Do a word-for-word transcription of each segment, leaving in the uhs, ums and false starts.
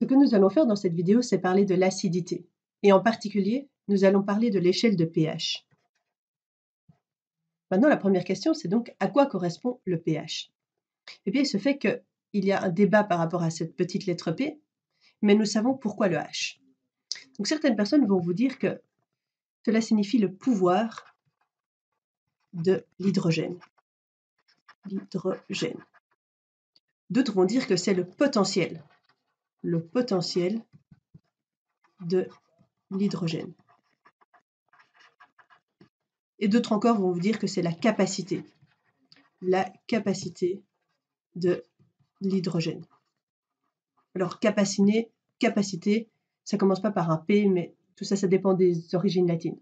que nous allons faire dans cette vidéo, c'est parler de l'acidité. Et en particulier, nous allons parler de l'échelle de pH. Maintenant, la première question, c'est donc à quoi correspond le pH? Eh bien, il se fait qu'il y a un débat par rapport à cette petite lettre P, mais nous savons pourquoi le H. Donc, certaines personnes vont vous dire que cela signifie le pouvoir de l'hydrogène. L'hydrogène. D'autres vont dire que c'est le potentiel. Le potentiel de l'hydrogène. Et d'autres encore vont vous dire que c'est la capacité. La capacité de l'hydrogène. Alors, capacité, capacité, ça ne commence pas par un P, mais tout ça, ça dépend des origines latines.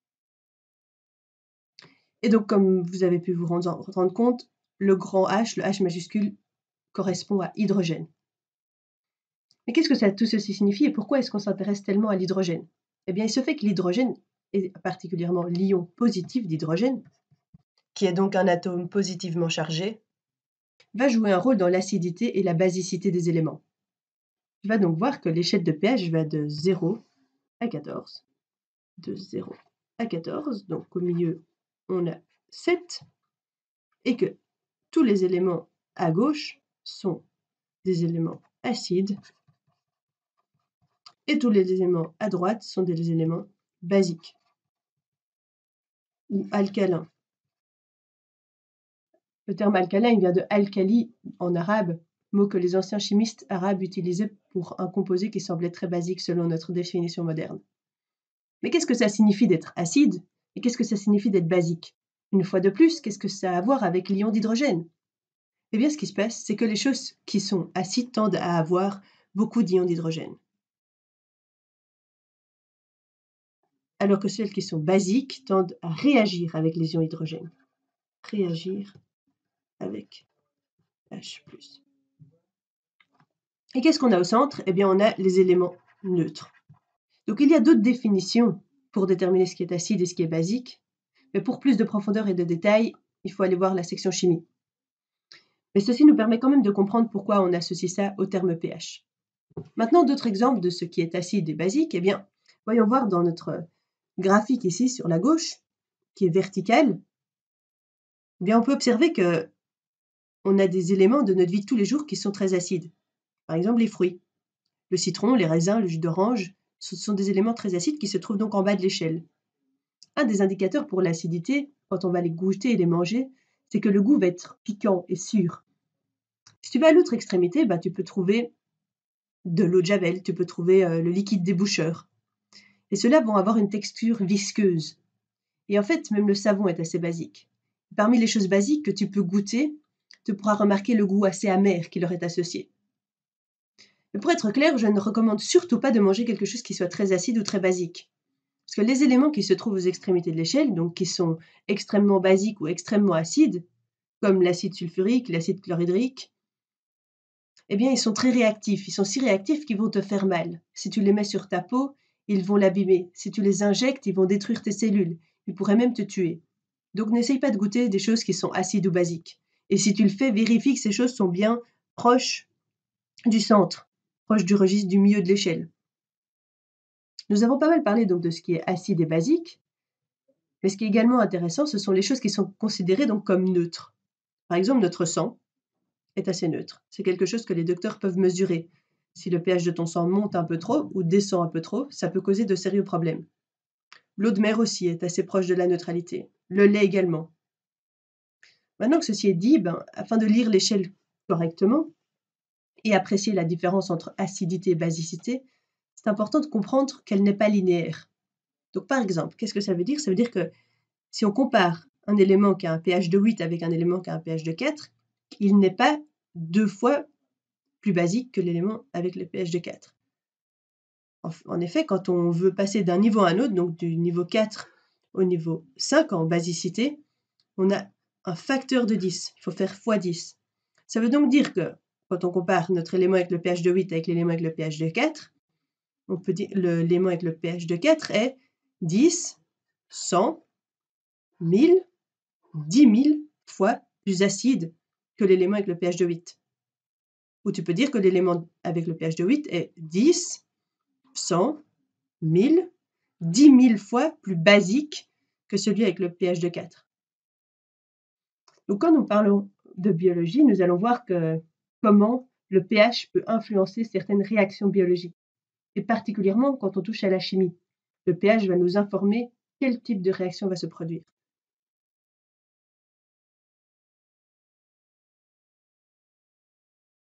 Et donc, comme vous avez pu vous rendre, rendre compte, le grand H, le H majuscule, correspond à hydrogène. Mais qu'est-ce que ça, tout ceci signifie et pourquoi est-ce qu'on s'intéresse tellement à l'hydrogène? Eh bien, il se fait que l'hydrogène, et particulièrement l'ion positif d'hydrogène, qui est donc un atome positivement chargé, va jouer un rôle dans l'acidité et la basicité des éléments. Tu vas donc voir que l'échelle de pH va de zéro à quatorze. De zéro à quatorze, donc au milieu, on a sept, et que tous les éléments à gauche sont des éléments acides, et tous les éléments à droite sont des éléments basiques ou alcalins. Le terme alcalin, il vient de alcali en arabe, mot que les anciens chimistes arabes utilisaient pour un composé qui semblait très basique selon notre définition moderne. Mais qu'est-ce que ça signifie d'être acide et qu'est-ce que ça signifie d'être basique? Une fois de plus, qu'est-ce que ça a à voir avec l'ion d'hydrogène? Eh bien, ce qui se passe, c'est que les choses qui sont acides tendent à avoir beaucoup d'ions d'hydrogène. Alors que celles qui sont basiques tendent à réagir avec les ions hydrogène. Réagir avec H plus. Et qu'est-ce qu'on a au centre? Eh bien, on a les éléments neutres. Donc, il y a d'autres définitions pour déterminer ce qui est acide et ce qui est basique. Mais pour plus de profondeur et de détails, il faut aller voir la section chimie. Mais ceci nous permet quand même de comprendre pourquoi on associe ça au terme pH. Maintenant, d'autres exemples de ce qui est acide et basique, eh bien, voyons voir dans notre graphique ici sur la gauche, qui est vertical, eh bien, on peut observer que on a des éléments de notre vie de tous les jours qui sont très acides. Par exemple, les fruits. Le citron, les raisins, le jus d'orange, ce sont des éléments très acides qui se trouvent donc en bas de l'échelle. Un des indicateurs pour l'acidité, quand on va les goûter et les manger, c'est que le goût va être piquant et sûr. Si tu vas à l'autre extrémité, bah, tu peux trouver de l'eau de javel, tu peux trouver euh, le liquide déboucheur. Et ceux-là vont avoir une texture visqueuse. Et en fait, même le savon est assez basique. Parmi les choses basiques que tu peux goûter, tu pourras remarquer le goût assez amer qui leur est associé. Mais pour être clair, je ne recommande surtout pas de manger quelque chose qui soit très acide ou très basique. Parce que les éléments qui se trouvent aux extrémités de l'échelle, donc qui sont extrêmement basiques ou extrêmement acides, comme l'acide sulfurique, l'acide chlorhydrique, eh bien, ils sont très réactifs. Ils sont si réactifs qu'ils vont te faire mal. Si tu les mets sur ta peau, ils vont l'abîmer. Si tu les injectes, ils vont détruire tes cellules. Ils pourraient même te tuer. Donc, n'essaye pas de goûter des choses qui sont acides ou basiques. Et si tu le fais, vérifie que ces choses sont bien proches du centre, proches du registre du milieu de l'échelle. Nous avons pas mal parlé donc de ce qui est acide et basique, mais ce qui est également intéressant, ce sont les choses qui sont considérées donc comme neutres. Par exemple, notre sang est assez neutre. C'est quelque chose que les docteurs peuvent mesurer. Si le pH de ton sang monte un peu trop ou descend un peu trop, ça peut causer de sérieux problèmes. L'eau de mer aussi est assez proche de la neutralité. Le lait également. Maintenant que ceci est dit, ben, afin de lire l'échelle correctement et apprécier la différence entre acidité et basicité, c'est important de comprendre qu'elle n'est pas linéaire. Donc par exemple, qu'est-ce que ça veut dire? Ça veut dire que si on compare un élément qui a un pH de huit avec un élément qui a un pH de quatre, il n'est pas deux fois plus basique que l'élément avec le pH de quatre. En effet, quand on veut passer d'un niveau à un autre, donc du niveau quatre au niveau cinq en basicité, on a un facteur de dix. Il faut faire fois dix. Ça veut donc dire que quand on compare notre élément avec le pH de huit avec l'élément avec le pH de quatre, on peut dire l'élément avec le pH de quatre est dix, cent, mille, dix mille fois plus acide que l'élément avec le pH de huit. Ou tu peux dire que l'élément avec le pH de huit est dix, cent, mille, dix mille fois plus basique que celui avec le pH de quatre. Donc quand nous parlons de biologie, nous allons voir que comment le pH peut influencer certaines réactions biologiques, et particulièrement quand on touche à la chimie. Le pH va nous informer quel type de réaction va se produire.